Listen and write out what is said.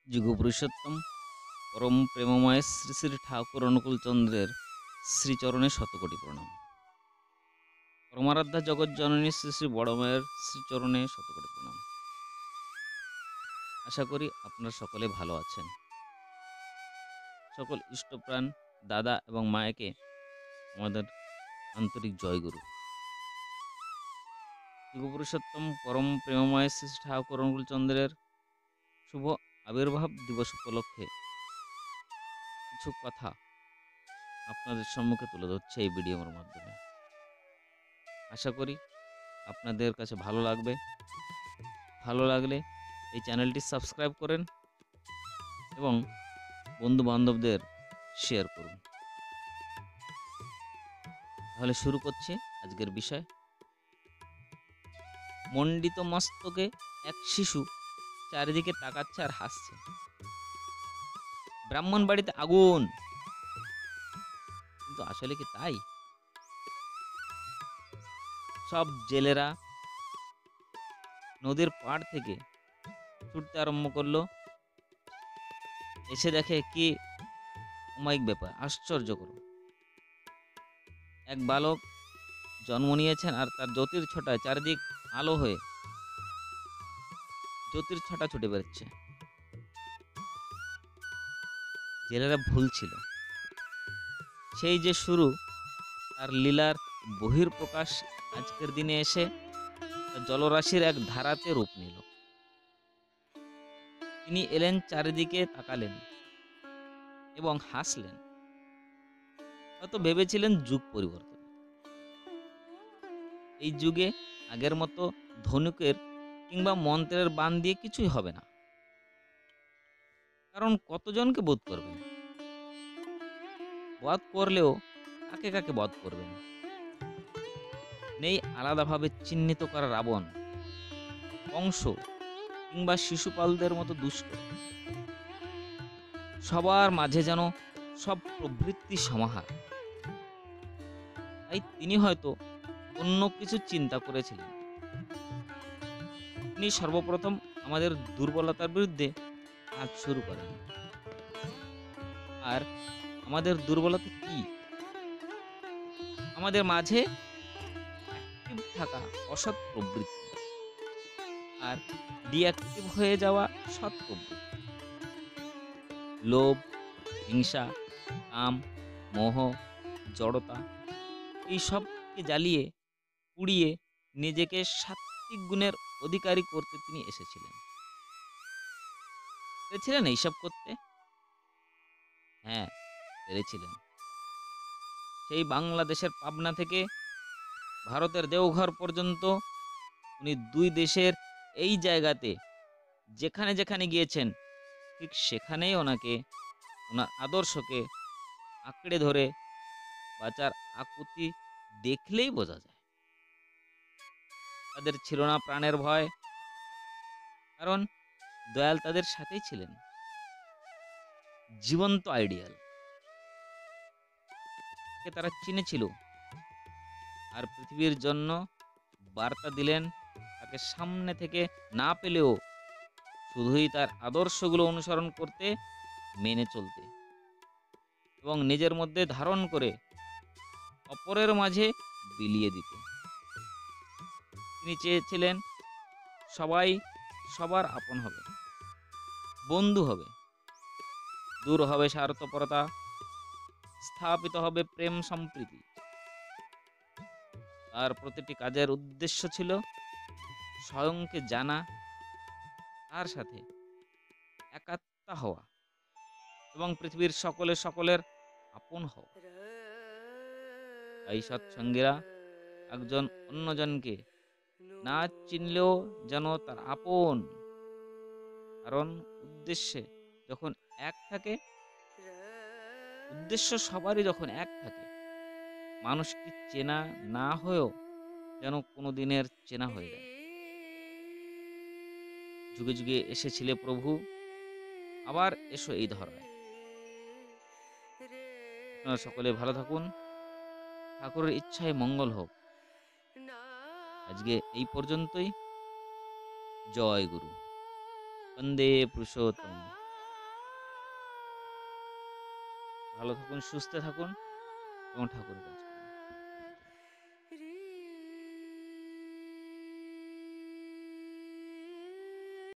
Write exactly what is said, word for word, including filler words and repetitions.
যুগপুরুষোত্তম পরম প্রেমময় শ্রী শ্রী ঠাকুর অনুকূল চন্দ্রের শ্রীচরণে শতকোটি প্রণাম। পরমারাধ্যা জগৎ জননী শ্রী শ্রী বড়মায়ের শ্রীচরণে শতকোটি প্রণাম। আশা করি আপনারা সকলে ভালো আছেন। সকল ইষ্টপ্রাণ দাদা এবং মায়েকে আমাদের আন্তরিক জয়গুরু। যুগপুরুষোত্তম পরম প্রেমময় শ্রী শ্রী ঠাকুর অনুকূল চন্দ্রের শুভ আবির্ভাব দিবস উপলক্ষে কিছু কথা আপনাদের সম্মুখে তুলে ধরছে এই ভিডিওর মাধ্যমে। আশা করি আপনাদের কাছে ভালো লাগবে। ভালো লাগলে এই চ্যানেলটি সাবস্ক্রাইব করেন এবং বন্ধু বান্ধবদের শেয়ার করুন। তাহলে শুরু করছি আজকের বিষয়। মণ্ডিত মস্তকে এক শিশু চারিদিকে তাকাচ্ছে আর হাসছে। ব্রাহ্মণ বাড়িতে আগুন, কিন্তু আসলে কি তাই? সব জেলেরা নদীর পাড় থেকে ছুটতে আরম্ভ করলো। এসে দেখে কি অমায়িক ব্যাপার, আশ্চর্যকর। এক বালক জন্ম নিয়েছেন আর তার জ্যোতির ছটায় চারিদিক আলো হয়ে জ্যোতির ছটা ছুটে বেরোচ্ছে। জেলেরা ভুল ছিল। সেই যে শুরু, তার লীলার বহির্প্রকাশ আজকের দিনে এসে জলরাশির এক ধারাতে রূপ নিল। তিনি এলেন, চারিদিকে তাকালেন এবং হাসলেন। হয়তো ভেবেছিলেন যুগ পরিবর্তন। এই যুগে আগের মতো ধনুকের কিংবা মন্ত্রের বান দিয়ে কিছুই হবে না। কারণ কতজনকে বধ করবেন? বধ করলেও কাকে কাকে বধ করবেন? নেই আলাদাভাবে চিহ্নিত করা রাবণ, কংস কিংবা শিশুপালদের মতো দুষ্ট। সবার মাঝে যেন সব প্রবৃত্তি সমাহার। তাই তিনি হয়তো অন্য কিছু চিন্তা করেছিলেন। তিনি সর্বপ্রথম আমাদের দুর্বলতার বিরুদ্ধে কাজ শুরু করেন। আর আমাদের দুর্বলতা কি? আমাদের মাঝে অ্যাক্টিভ থাকা অসৎ প্রবৃত্তি আর ডিঅ্যাক্টিভ হয়ে যাওয়া সৎ প্রবৃত্তি। লোভ, হিংসা, কাম, মোহ, জড়তা, এই সবকে জ্বালিয়ে পুড়িয়ে নিজেকে সাত্ত্বিক গুণের অধিকারী করতে তিনি এসেছিলেন। পেরেছিলেন এইসব করতে? হ্যাঁ, পেরেছিলেন। সেই বাংলাদেশের পাবনা থেকে ভারতের দেওঘর পর্যন্ত উনি দুই দেশের এই জায়গাতে যেখানে যেখানে গিয়েছেন, ঠিক সেখানেই ওনাকে, ওনার আদর্শকে আঁকড়ে ধরে বাঁচার আকুতি দেখলেই বোঝা যায়। তাদের ছিল না প্রাণের ভয়, কারণ দয়াল তাদের সাথেই ছিলেন। জীবন্ত আইডিয়াল কে তারা চিনেছিল আর পৃথিবীর জন্য বার্তা দিলেন। তাকে সামনে থেকে না পেলেও শুধুই তার আদর্শগুলো অনুসরণ করতে, মেনে চলতে এবং নিজের মধ্যে ধারণ করে অপরের মাঝে বিলিয়ে দিতে। তিনি চেয়েছিলেন সবাই সবার আপন হবে, বন্ধু হবে, দূর হবে স্বার্থপরতা, স্থাপিত হবে প্রেম সম্প্রীতি। তার প্রতিটি কাজের উদ্দেশ্য ছিল স্বয়ংকে জানা, তার সাথে একাত্মা হওয়া এবং পৃথিবীর সকলে সকলের আপন হওয়া। তাই সৎসঙ্গীরা একজন অন্যজনকে না চিনলেও যেন তার আপন। কারণ উদ্দেশ্যে যখন এক থাকে, উদ্দেশ্য সবারই যখন এক থাকে, মানুষকে চেনা না হয়েও যেন কোনো দিনের চেনা হয়ে যায়। যুগে যুগে এসেছিলে প্রভু, আবার এসো এই ধরায়। আপনারা সকলে ভালো থাকুন, ঠাকুরের ইচ্ছায় মঙ্গল হোক। আজকে এই পর্যন্তই। জয় গুরু। বন্দে পুরুষোত্তম। ভালো থাকুন, সুস্থ থাকুন এবং ঠাকুরের কাজ করুন।